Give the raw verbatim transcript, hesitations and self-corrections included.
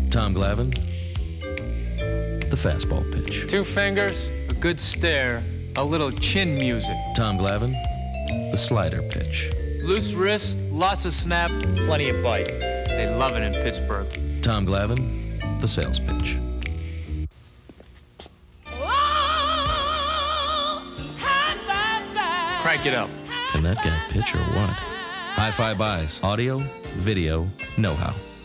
Tom Glavine, the fastball pitch. Two fingers, a good stare, a little chin music. Tom Glavine, the slider pitch. Loose wrist, lots of snap, plenty of bite. They love it in Pittsburgh. Tom Glavine, the sales pitch. Crank it up. Can that guy pitch or what? High Five Buys, audio, video, know-how.